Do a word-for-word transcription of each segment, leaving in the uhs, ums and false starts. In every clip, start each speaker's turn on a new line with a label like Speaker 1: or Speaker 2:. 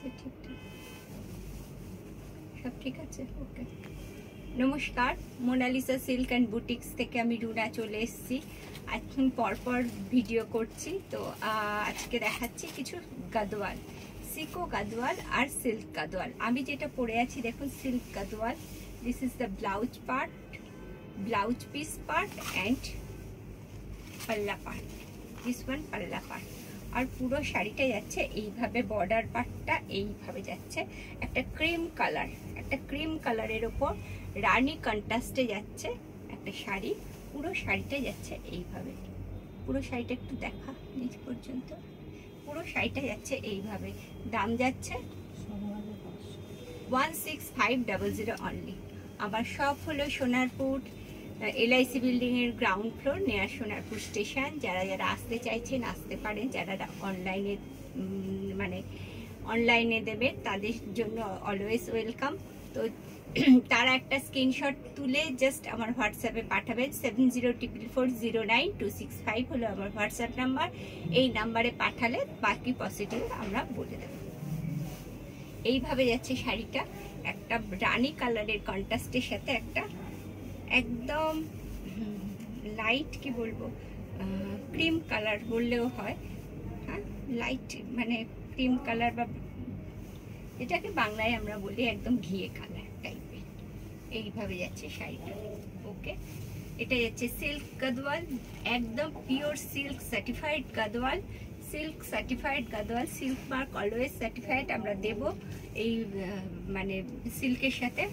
Speaker 1: আছে ঠিকঠাক, সব ঠিক আছে। ওকে, নমস্কার, মোনালিসা সিল্ক অ্যান্ড বুটিক্স থেকে আমি রুনা চলে এসেছি। এখন পরপর ভিডিও করছি, তো আজকে দেখাচ্ছি কিছু গাদোয়াল, সিকো গাদোয়াল আর সিল্ক গাদোয়াল। আমি যেটা পরে আছি দেখুন silk Gadwal. This is the blouse part, blouse piece part and পাল্লা পার্ট, দিস ওয়ান পাল্লা পার্ট। আর পুরো শাড়িটা যাচ্ছে এইভাবে, বর্ডার পার্টটা এইভাবে যাচ্ছে, একটা ক্রিম কালার, একটা ক্রিম কালারের ওপর রানী কন্ট্রাস্টে যাচ্ছে একটা শাড়ি। পুরো শাড়িটা যাচ্ছে এইভাবে, পুরো শাড়িটা একটু দেখা নিচ পর্যন্ত, পুরো শাড়িটা যাচ্ছে এইভাবে। দাম যাচ্ছে one six five double zero only. আমার শপ হলো সোনারপুর এলআইসি বিল্ডিং এর ground floor, near Sonarpur station. যারা যারা আসতে চাইছেন আসতে পারেন, যারা অনলাইনে মানে অনলাইনে দেবে তাদের জন্য অলওয়েজ ওয়েলকাম। তো তারা একটা স্ক্রিনশট তুলে জাস্ট আমার হোয়াটসঅ্যাপে পাঠাবেন। Seven zero triple four zero nine two six five হলো আমার হোয়াটসঅ্যাপ নাম্বার। এই নাম্বারে পাঠালে বাকি পসিটিভ আমরা বলে দেব। এইভাবে যাচ্ছে শাড়িটা, একটা রানী কালারের কন্ট্রাস্টের সাথে একটা একদম লাইট কি বলবো ক্রিম কালার বললেও হয়, হ্যাঁ লাইট মানে ক্রিম কালার, বা এটাকে বাংলায় আমরা বলি একদম ঘিয়ে কালার টাইপের। এইভাবে যাচ্ছে শাড়িটা। ওকে, এটা যাচ্ছে সিল্ক গাদোয়াল, একদম pure silk certified Gadwal. Silk certified Gadwal, silk mark always certified আমরা দেব এই মানে সিল্কের সাথে।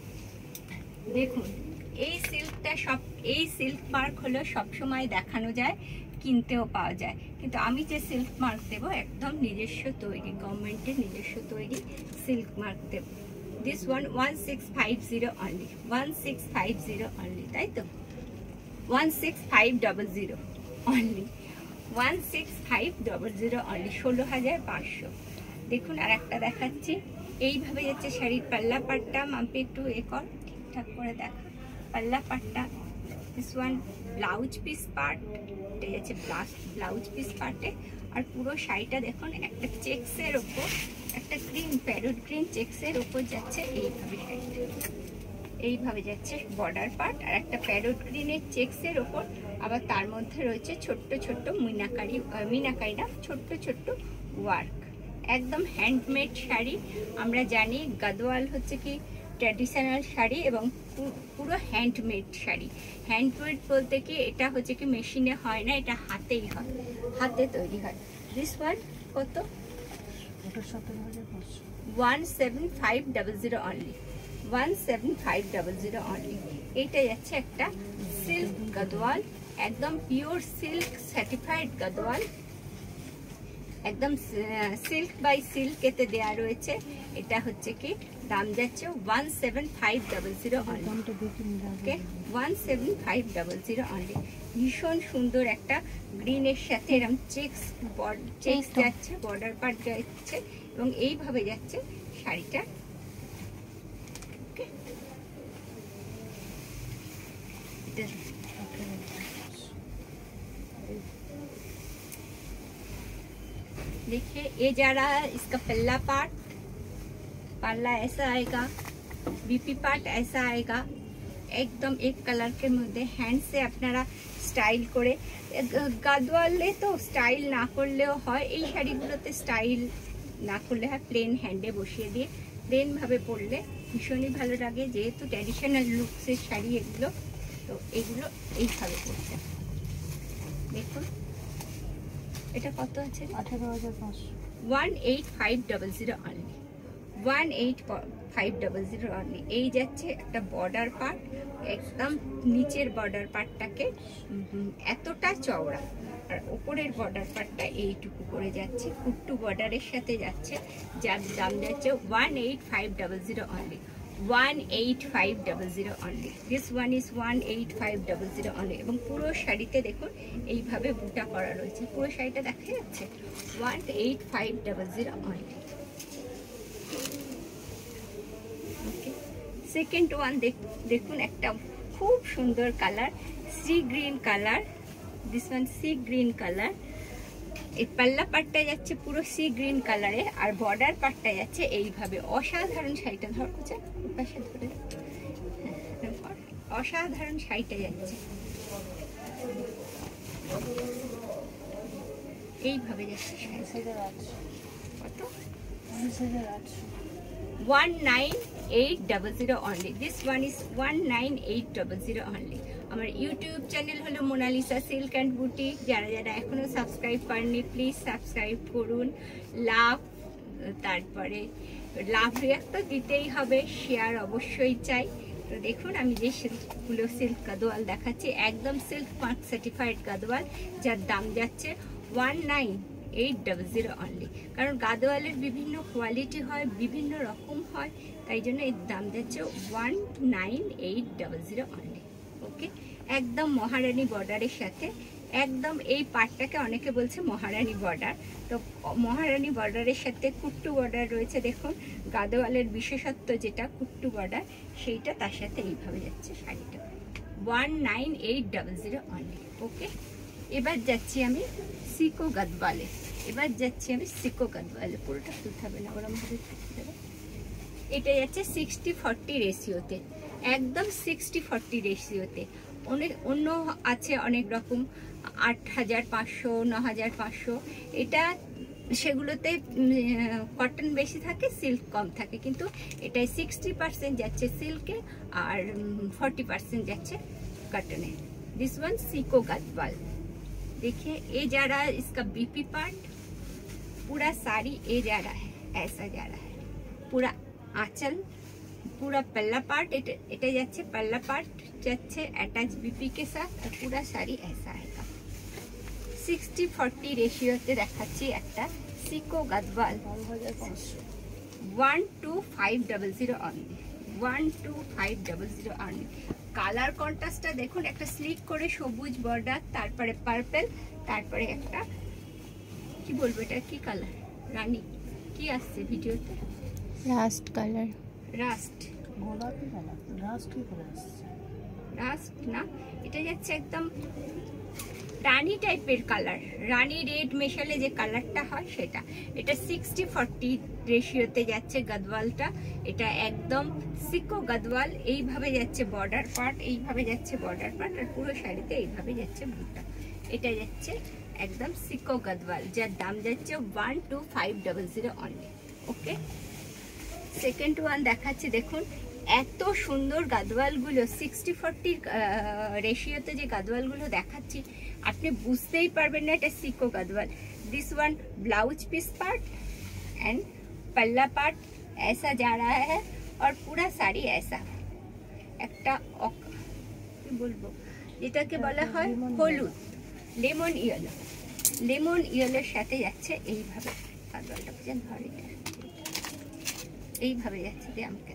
Speaker 1: দেখুন এই সিল্কটা সব, এই সিল্ক মার্ক হলো সবসময় দেখানো যায়, কিনতেও পাওয়া যায়, কিন্তু আমি যে সিল্ক মার্ক দেবো একদম নিজস্ব তৈরি, গভর্নমেন্টের নিজস্ব তৈরি সিল্ক মার্ক দেবো। This one one six five zero only, one six five zero only, তাই তো one six five double zero only, one six five double zero only, ষোলো হাজার পাঁচশো। দেখুন আর একটা দেখাচ্ছি, এইভাবে যাচ্ছে শাড়ির পাল্লা পাটটা। মাম্পি একটু এ কর, ঠিকঠাক করে দেখা পাল্লা পাটটা। This one blouse piece part, এটা যাচ্ছে ব্লাউজ পিস পার্টে। আর পুরো শাড়িটা দেখুন একটা চেক্সের ওপর, একটা গ্রিন প্যারোট গ্রিন চেক্সের ওপর যাচ্ছে এইভাবে শাড়িটা, এইভাবে যাচ্ছে বর্ডার পার্ট। আর একটা প্যারোট গ্রিনের চেক্সের ওপর আবার তার মধ্যে রয়েছে ছোট্ট ছোট্ট মিনাকারি, মিনাকারি না ছোট্ট ছোট্ট ওয়ার্ক, একদম হ্যান্ডমেড শাড়ি। আমরা জানি গাদোয়াল হচ্ছে কি ট্র্যাডিশনাল শাড়ি এবং পুরো হ্যান্ডমেড শাড়ি। হ্যান্ডমেড বলতে কি এটা হচ্ছে কি মেশিনে হয় না, এটা হাতেই হয়, হাতে তৈরি হয়। দিস ওয়ান কত? One seven five double zero only, one seven five double zero only. এইটা যাচ্ছে একটা সিল্ক গাদোয়াল, একদম পিওর সিল্ক সার্টিফাইড গাদোয়াল, একদম সিল্ক বাই সিল্ক এতে দেওয়া রয়েছে। এটা হচ্ছে কি দাম যাচ্ছে one seven five double zero only, okay one seven five double zero only. ভীষণ সুন্দর একটা গ্রিনের সাথে এরকম চেক্স চেক্স যাচ্ছে, বর্ডার পার্ট যাচ্ছে এবং এইভাবে যাচ্ছে শাড়িটা। ওকে, देखिए ये जा रहा है इसका पल्ला पार्ट, पल्ला ऐसा आएगा, बीपी पार्ट ऐसा आएगा, एकदम एक कलर के मध्य हैंड से अपनारा स्टाइल करे। गादोয়ালে তো স্টাইল না করলেও হয়, এই শাড়িগুলোতে স্টাইল না করলে হয়, প্লেন হ্যান্ডে বসিয়ে দিয়ে প্লেন ভাবে পরলে ভীষণই ভালো লাগে, যেহেতু ট্র্যাডিশনাল লুকসের শাড়ি এগুলো, তো এগুলো এইভাবে পরতে। দেখুন এটা কত আছে? আঠারো হাজার পাঁচশো, one eight five double zero only, one eight five double zero only. এই যাচ্ছে একটা বর্ডার পার্ট, একদম নিচের বর্ডার পার্টটাকে এতটা চওড়া, আর ওপরের বর্ডার পার্টটা এইটুকু করে যাচ্ছে, কুট্টু বর্ডারের সাথে যাচ্ছে, যার দাম যাচ্ছে one eight five double zero only, one eight five double zero only. This one is one eight five double zero only. এবং পুরো শাড়িতে দেখুন এইভাবে বুটা করা রয়েছে, পুরো শাড়িটা দেখা যাচ্ছে, one eight five double zero only. Okay, second one দেখুন, একটা খুব সুন্দর colour, sea green colour, this one sea green colour, এই পাল্লা পাটটা যাচ্ছে পুরো সি গ্রিন কালারে, আর বর্ডার পাটটা যাচ্ছে এইভাবে। অসাধারণ শাড়িটা ধর কোচা পাশে ধরে, অসাধারণ শাড়িটা যাচ্ছে এইভাবে যাচ্ছে। কত? One nine eight double zero only. This one is one nine eight double zero only. আমার ইউটিউব চ্যানেল হলো মোনালিসা সিল্ক অ্যান্ড বুটিক। যারা যারা এখনো সাবস্ক্রাইব করেননি প্লিজ সাবস্ক্রাইব করুন। লাভ, তারপরে লাভ রিয়াক্ট তো দিতেই হবে, শেয়ার অবশ্যই চাই। তো দেখুন আমি যে সিল্কগুলো সিল্ক গাদোয়াল দেখাচ্ছি, একদম সিল্ক মার্ক সার্টিফাইড গাদোয়াল, যার দাম যাচ্ছে one nine eight double zero only. কারণ গাদোয়ালের বিভিন্ন কোয়ালিটি হয়, বিভিন্ন রকম হয়, তাই জন্য এর দাম যাচ্ছে one nine eight double zero only. ওকে, একদম মহারানী বর্ডারের সাথে, একদম এই পাটটাকে অনেকে বলছে মহারানী বর্ডার, তো মহারানী বর্ডারের সাথে কুট্টু বর্ডার রয়েছে। দেখুন গাদোয়ালের বিশেষত্ব যেটা কুট্টু বর্ডার, সেইটা তার সাথে এইভাবে যাচ্ছে শাড়িটা। One nine eight double zero only. Okay, এবার যাচ্ছি আমি সিকো গাদওয়ালে। এবার যাচ্ছি আমি সিকো গাদওয়ালে। পুরোটা তুলতে হবে না, ওরমভাবে থাকতে দেবে। এটা যাচ্ছে সিক্সটি ফর্টি রেশিওতে, একদম সিক্সটি ফর্টি রেশিওতে। অনেক অন্য আছে অনেক রকম, আট হাজার পাঁচশো, ন হাজার পাঁচশো, এটা সেগুলোতে কটন বেশি থাকে, সিল্ক কম থাকে, কিন্তু এটাই সিক্সটি পার্সেন্ট যাচ্ছে সিল্কে আর फोर्टी परसेंट যাচ্ছে कटने। This one sico Gadwal. देखिए ये जा रहा है इसका बीपी पार्ट, पूरा साड़ी ये जा रहा है, ऐसा जा रहा है पूरा आंचल, पूरा पल्ला पार्ट এটা যাচ্ছে, पल्ला पार्ट যাচ্ছে अटैच बीपी के साथ, और पूरा साड़ी ऐसा आएगा। सिक्सटी फोर्टी रेशियोते দেখাচ্ছি একটা sico Gadwal, one two five double zero only, one two five double zero only. Colour কন্ট্রাস্টটা দেখুন, একটা স্লিক করে সবুজ বর্ডার, তারপরে পার্পল, তারপরে একটা কি বলবো এটা কি কালার, রানী কি আসছে ভিডিওতে,
Speaker 2: রাস্ট কালার,
Speaker 1: রাস্ট
Speaker 2: গোলাপি কালার, রাস্ট কি কালার আসছে,
Speaker 1: রাস্ট না, এটা যাচ্ছে একদম রানী টাইপের কালার, রানী রেড মেশালে যে কালারটা হয় সেটা। এটা সিক্সটি ফর্টি রেশিওতে যাচ্ছে গাদওয়ালটা, এটা একদম সিকো গাদওয়াল। এইভাবে যাচ্ছে বর্ডার পার্ট, এইভাবে যাচ্ছে বর্ডার পার্ট, আর পুরো শাড়িতে এইভাবে যাচ্ছে বুটা। এটা যাচ্ছে একদম সিকো গাদওয়াল, যার দাম যাচ্ছে one two five double zero only. Okay, second one দেখাচ্ছি। দেখুন এত সুন্দর গাদওয়ালগুলো, সিক্সটি ফর্টি রেশিওতে যে গাদওয়ালগুলো দেখাচ্ছি আপনি বুঝতেই পারবেন না এটা sico Gadwal. This one blouse piece part and पल्ला पार्ट ऐसा जा रहा है, और पूरा साड़ी ऐसा একটা কি বলবো যেটাকে বলা হয় হলুদ, লেমন ইয়েলো, লেমন ইয়েলোর সাথে যাচ্ছে এইভাবে গাদওয়ালটা। বুঝেন ধরে এইভাবে যাচ্ছে, যে আমাকে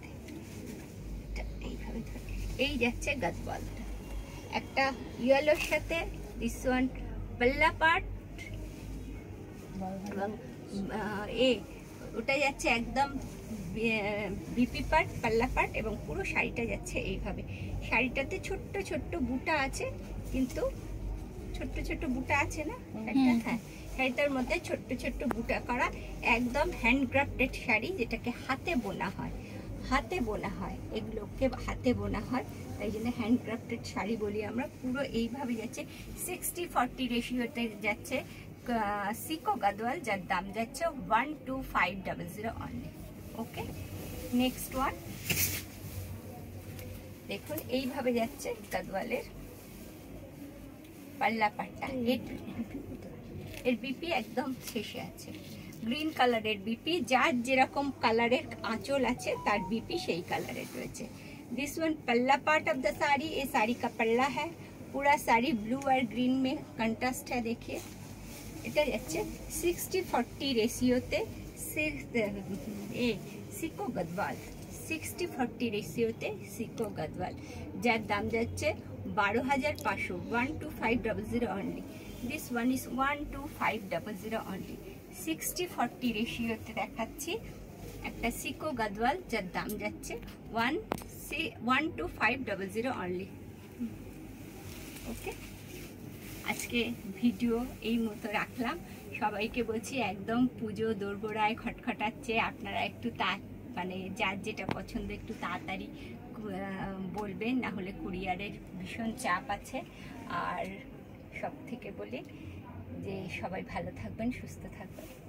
Speaker 1: এইভাবে ধরে এই যাচ্ছে গাদওয়ালটা, একটা ইয়েলোর সাথে। দিস ওয়ান পাল্লা পার্ট, এবং এ ওটা যাচ্ছে একদম বিপি পার্ট, পাল্লা পার্ট, এবং পুরো শাড়িটা যাচ্ছে এইভাবে। শাড়িটাতে ছোট্ট ছোট্ট বুটা আছে, কিন্তু ছোট্ট ছোট্ট বুটা আছে না একটা, হ্যাঁ শাড়িটার মধ্যে ছোট্ট ছোট্ট বুটা করা, একদম হ্যান্ডক্রাফটেড শাড়ি, যেটাকে হাতে বোনা হয়, হাতে বোনা হয়, এগুলোকে হাতে বোনা হয়, তাই জন্য হ্যান্ডক্রাফটেড শাড়ি বলি আমরা। পুরো এইভাবে যাচ্ছে, সিক্সটি ফর্টি রেশিওতে যাচ্ছে সিকো গাদওয়াল, যার দাম যাচ্ছে one two five double zero only. Okay, next one দেখুন এইভাবে যাচ্ছে গাদওয়ালের পাল্লা পাট্টা। এর বিপি একদম শেষে আছে, গ্রিন কালারের বিপি, যার যেরকম কালারের आंचल আছে তার বিপি সেই কালারের রয়েছে। दिस वन पल्ला पार्ट ऑफ द साड़ी, ये साड़ी का पल्ला है, पूरा साड़ी ब्लू और ग्रीन में कंट्रास्ट है। देखिए এটা যাচ্ছে সিক্সটি ফর্টি রেশিওতে এ সিকো গাদওয়াল, সিক্সটি ফর্টি রেশিওতে সিকো গাদওয়াল, যার দাম যাচ্ছে বারো হাজার পাঁচশো, one two five double zero only. This one is one two five double zero only. Sixty forty রেশিওতে দেখাচ্ছি একটা সিকো গাদওয়াল, যার দাম যাচ্ছে one C one two five double zero only. Okay, আজকে ভিডিও এই মতো রাখলাম। সবাইকে বলছি একদম পুজো দোরগোড়ায় খটখটাচ্ছে, আপনারা একটু তা মানে যার যেটা পছন্দ একটু তাড়াতাড়ি বলবেন, না হলে কুরিয়ারের ভীষণ চাপ আছে। আর সব থেকে বলি যে সবাই ভালো থাকবেন, সুস্থ থাকবেন।